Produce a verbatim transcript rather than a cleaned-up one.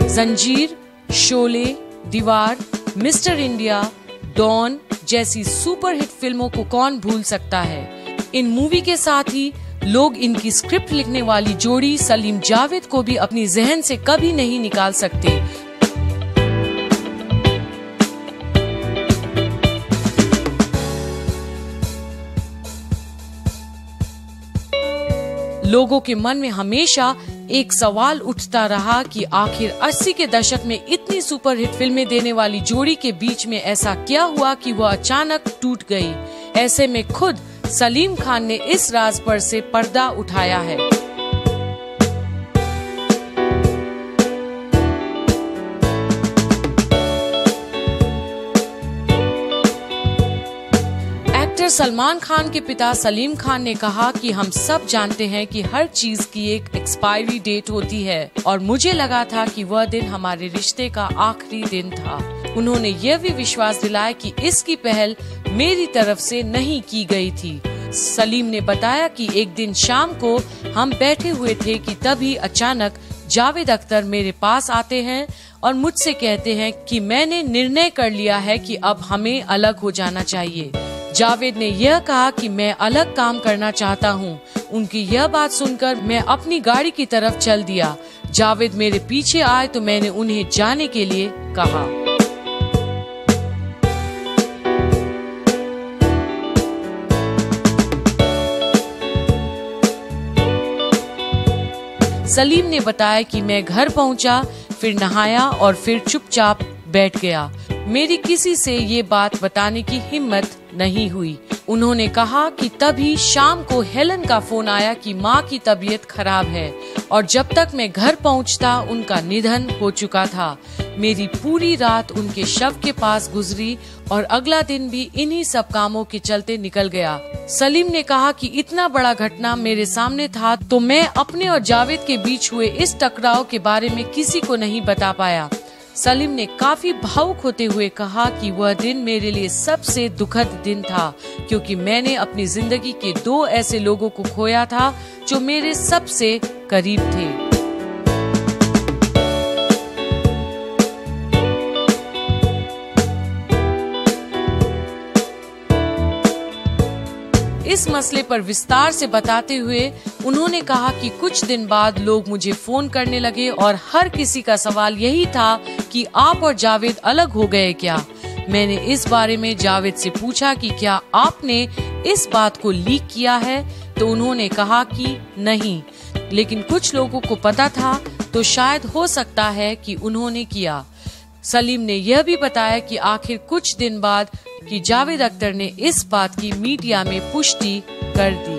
जंजीर, Sholay, Deewaar, Mister India, Don जैसी superhit फिल्मों को कौन भूल सकता है। इन मूवी के साथ ही लोग इनकी स्क्रिप्ट लिखने वाली जोड़ी सलीम जावेद को भी अपनी जहन से कभी नहीं निकाल सकते। लोगों के मन में हमेशा एक सवाल उठता रहा कि आखिर अस्सी के दशक में इतनी सुपरहिट फिल्में देने वाली जोड़ी के बीच में ऐसा क्या हुआ कि वह अचानक टूट गई। ऐसे में खुद सलीम खान ने इस राज पर से पर्दा उठाया है। एक्टर सलमान खान के पिता सलीम खान ने कहा कि हम सब जानते हैं कि हर चीज की एक एक्सपायरी डेट होती है और मुझे लगा था कि वह दिन हमारे रिश्ते का आखिरी दिन था। उन्होंने यह भी विश्वास दिलाया कि इसकी पहल मेरी तरफ से नहीं की गई थी। सलीम ने बताया कि एक दिन शाम को हम बैठे हुए थे कि तभी अचानक जावेद अख्तर मेरे पास आते हैं और मुझसे कहते हैं कि मैंने निर्णय कर लिया है कि अब हमें अलग हो जाना चाहिए। जावेद ने यह कहा कि मैं अलग काम करना चाहता हूँ। उनकी यह बात सुनकर मैं अपनी गाड़ी की तरफ चल दिया। जावेद मेरे पीछे आए तो मैंने उन्हें जाने के लिए कहा। सलीम ने बताया कि मैं घर पहुंचा, फिर नहाया और फिर चुपचाप बैठ गया। मेरी किसी से ये बात बताने की हिम्मत नहीं हुई। उन्होंने कहा कि तभी शाम को हेलन का फोन आया कि माँ की तबीयत खराब है और जब तक मैं घर पहुंचता उनका निधन हो चुका था। मेरी पूरी रात उनके शव के पास गुजरी और अगला दिन भी इन्हीं सब कामों के चलते निकल गया। सलीम ने कहा कि इतना बड़ा घटना मेरे सामने था तो मैं अपने और जावेद के बीच हुए इस टकराव के बारे में किसी को नहीं बता पाया। सलीम ने काफी भावुक होते हुए कहा कि वह दिन मेरे लिए सबसे दुखद दिन था क्योंकि मैंने अपनी जिंदगी के दो ऐसे लोगों को खोया था जो मेरे सबसे करीब थे। इस मसले पर विस्तार से बताते हुए उन्होंने कहा कि कुछ दिन बाद लोग मुझे फोन करने लगे और हर किसी का सवाल यही था कि आप और जावेद अलग हो गए क्या। मैंने इस बारे में जावेद से पूछा कि क्या आपने इस बात को लीक किया है तो उन्होंने कहा कि नहीं, लेकिन कुछ लोगों को पता था तो शायद हो सकता है कि उन्होंने किया। सलीम ने यह भी बताया कि आखिर कुछ दिन बाद कि जावेद अख्तर ने इस बात की मीडिया में पुष्टि कर दी।